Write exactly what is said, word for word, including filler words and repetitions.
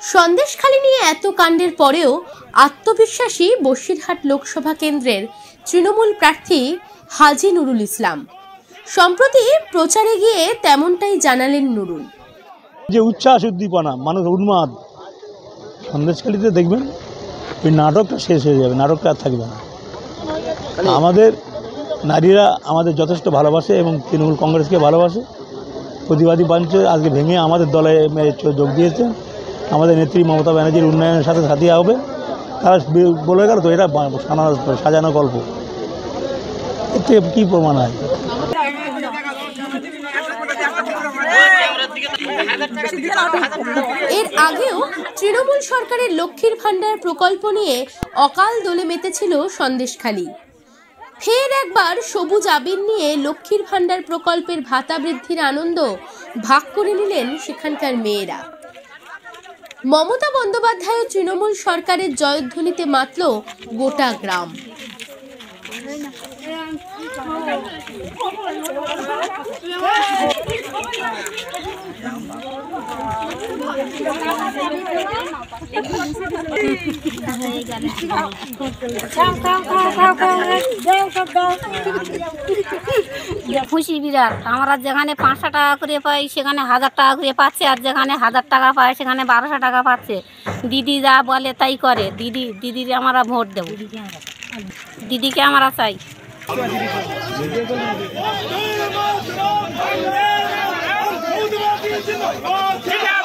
সন্দেশখালী নিয়ে এত কাণ্ডের পরেও আত্মবিশ্বাসী বসিরহাট লোকসভা কেন্দ্রের তৃণমূল প্রার্থী হাজী নুরুল ইসলাম। সম্প্রতি প্রচারে গিয়ে তেমনটাই জানালেন নুরুল। যে উচ্ছ্বাস উদ্দীপনা, মানুষ উন্মাদ, সন্দেশখালীতে দেখবেন ওই নাটকটা শেষ হয়ে যাবে, নাটকটা আর থাকবে না। আমাদের নারীরা আমাদের যথেষ্ট ভালোবাসে এবং তৃণমূল কংগ্রেসকে ভালোবাসে। প্রতিবাদী মঞ্চ আজকে ভেঙে আমাদের দলে যোগ দিয়েছেন। আমাদের নেত্রী মমতা ব্যানার্জির উন্নয়নের সাথে সাথী হবে। তারা বলে গেল তো এটা সাজানো গল্প, এর থেকে কী প্রমাণ হয়? এর আগেও তৃণমূল সরকারের লক্ষ্মীর ভান্ডার প্রকল্প নিয়ে অকাল দোলে মেতেছিল সন্দেশখালী। ফের একবার সবুজ আবির নিয়ে লক্ষ্মীর ভান্ডার প্রকল্পের ভাতা বৃদ্ধির আনন্দ ভাগ করে নিলেন সেখানকার মেয়েরা। মমতা বন্দ্যোপাধ্যায় ও তৃণমূল সরকারের জয়ধ্বনিতে মাতল গোটা গ্রাম। খুশি বিরাট। আমরা যেখানে পাঁচশো টাকা করে পাই সেখানে হাজার টাকা করে পাচ্ছে, আর যেখানে হাজার টাকা পায় সেখানে বারোশো টাকা পাচ্ছে। দিদি যা বলে তাই করে। দিদি দিদির আমরা ভোট দেব, দিদিকে আমরা চাই। ঠিক